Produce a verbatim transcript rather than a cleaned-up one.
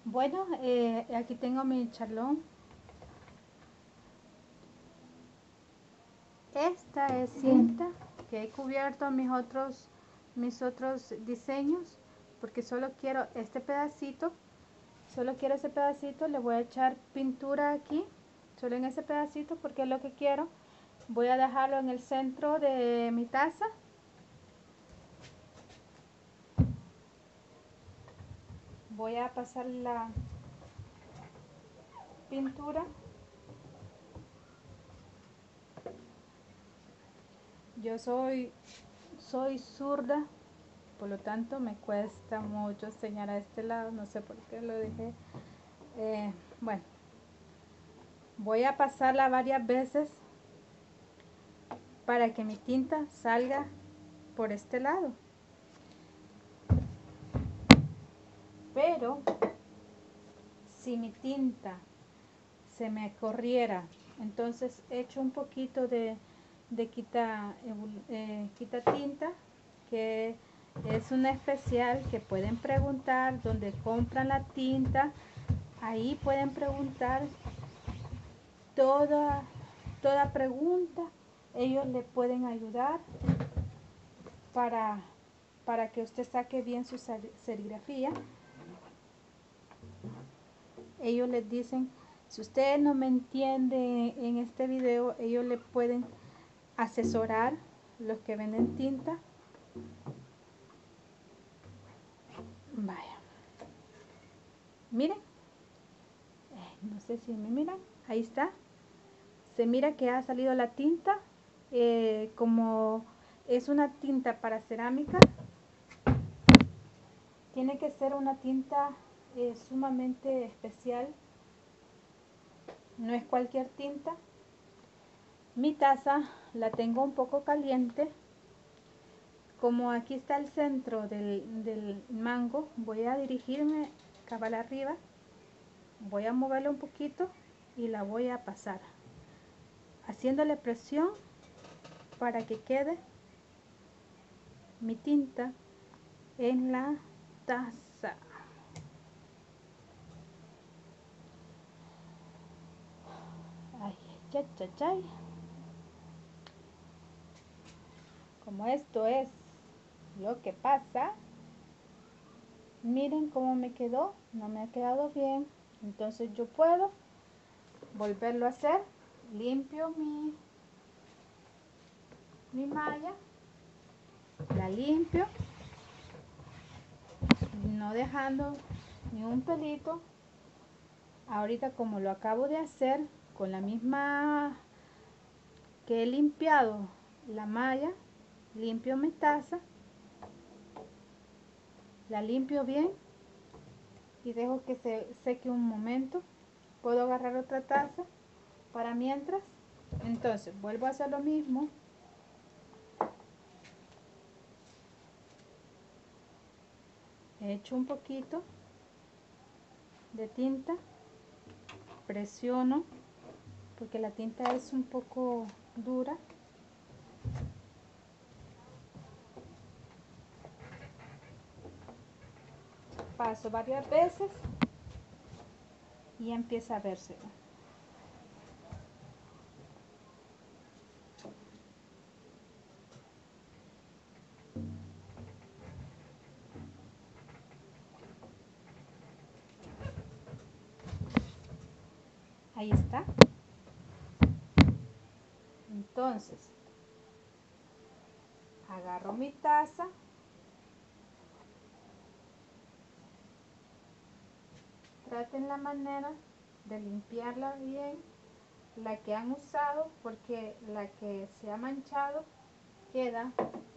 Bueno, eh, aquí tengo mi charlón. Esta es cinta que he cubierto mis otros, mis otros diseños, porque solo quiero este pedacito. Solo quiero ese pedacito. Le voy a echar pintura aquí, solo en ese pedacito, porque es lo que quiero. Voy a dejarlo en el centro de mi taza. Voy a pasar la pintura. Yo soy, soy zurda, por lo tanto me cuesta mucho señalar a este lado, no sé por qué lo dejé. Eh, bueno, voy a pasarla varias veces para que mi tinta salga por este lado. Pero si mi tinta se me corriera, entonces echo un poquito de, de quita, eh, quita tinta, que es una especial que pueden preguntar donde compran la tinta. Ahí pueden preguntar toda, toda pregunta. Ellos le pueden ayudar para, para que usted saque bien su serigrafía. Ellos les dicen, si usted no me entiende en este video, ellos le pueden asesorar, los que venden tinta. Vaya, miren, no sé si me miran, ahí está. Se mira que ha salido la tinta, eh, como es una tinta para cerámica, tiene que ser una tinta eh, sumamente especial, no es cualquier tinta. Mi taza la tengo un poco caliente. Como aquí está el centro del, del mango, voy a dirigirme cabal arriba, voy a moverlo un poquito y la voy a pasar, haciéndole presión para que quede mi tinta en la taza. Ay, chay, chay, chay. Como esto es lo que pasa, miren cómo me quedó, no me ha quedado bien, entonces yo puedo volverlo a hacer. Limpio mi, mi malla, la limpio, no dejando ni un pelito. Ahorita, como lo acabo de hacer con la misma que he limpiado la malla, limpio mi taza, la limpio bien y dejo que se seque un momento. Puedo agarrar otra taza para mientras. Entonces vuelvo a hacer lo mismo. Echo un poquito de tinta, presiono porque la tinta es un poco dura. Paso varias veces y empieza a verse. Ahí está. Entonces, agarro mi taza, traten la manera de limpiarla bien, la que han usado, porque la que se ha manchado queda